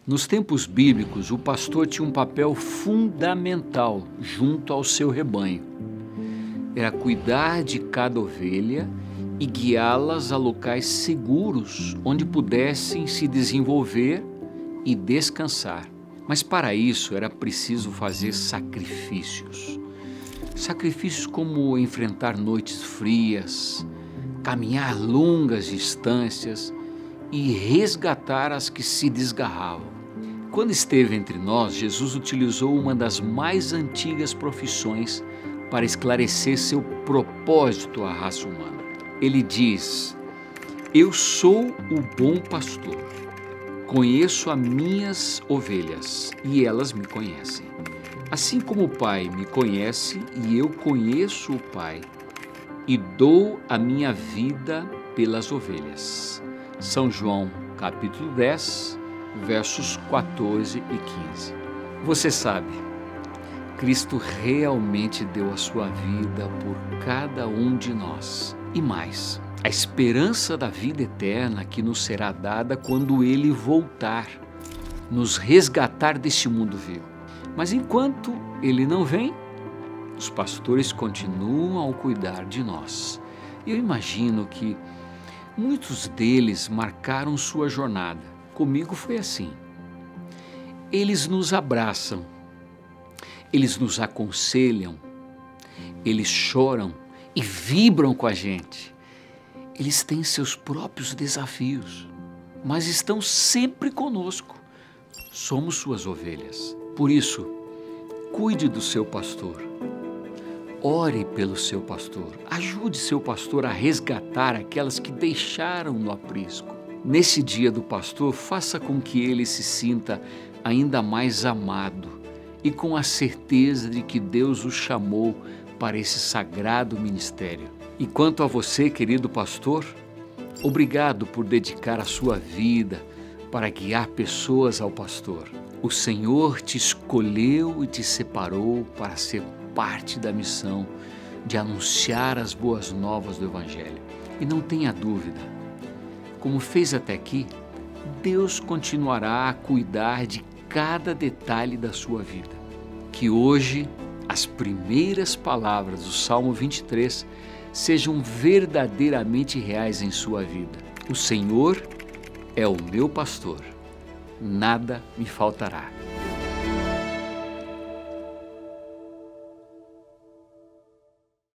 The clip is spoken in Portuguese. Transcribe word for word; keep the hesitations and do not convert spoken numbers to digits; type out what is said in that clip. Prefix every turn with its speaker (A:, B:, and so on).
A: Nos tempos bíblicos, o pastor tinha um papel fundamental junto ao seu rebanho. Era cuidar de cada ovelha e guiá-las a locais seguros onde pudessem se desenvolver e descansar. Mas para isso era preciso fazer sacrifícios. Sacrifícios como enfrentar noites frias, caminhar longas distâncias e resgatar as que se desgarravam. Quando esteve entre nós, Jesus utilizou uma das mais antigas profissões para esclarecer seu propósito à raça humana. Ele diz: eu sou o bom pastor, conheço as minhas ovelhas e elas me conhecem. Assim como o Pai me conhece e eu conheço o Pai, e dou a minha vida pelas ovelhas. São João, capítulo dez, versos quatorze e quinze. Você sabe, Cristo realmente deu a sua vida por cada um de nós. E mais, a esperança da vida eterna que nos será dada quando Ele voltar, nos resgatar deste mundo vil. Mas enquanto Ele não vem, os pastores continuam a cuidar de nós. Eu imagino que muitos deles marcaram sua jornada. Comigo foi assim. Eles nos abraçam, eles nos aconselham, eles choram e vibram com a gente. Eles têm seus próprios desafios, mas estão sempre conosco. Somos suas ovelhas. Por isso, cuide do seu pastor. Ore pelo seu pastor. Ajude seu pastor a resgatar aquelas que deixaram no aprisco. Nesse dia do pastor, faça com que ele se sinta ainda mais amado e com a certeza de que Deus o chamou para esse sagrado ministério. E quanto a você, querido pastor, obrigado por dedicar a sua vida para guiar pessoas ao pastor. O Senhor te escolheu e te separou para ser parte da missão de anunciar as boas novas do Evangelho. E não tenha dúvida, como fez até aqui, Deus continuará a cuidar de cada detalhe da sua vida. Que hoje as primeiras palavras do Salmo vinte e três sejam verdadeiramente reais em sua vida. O Senhor é o meu pastor, nada me faltará.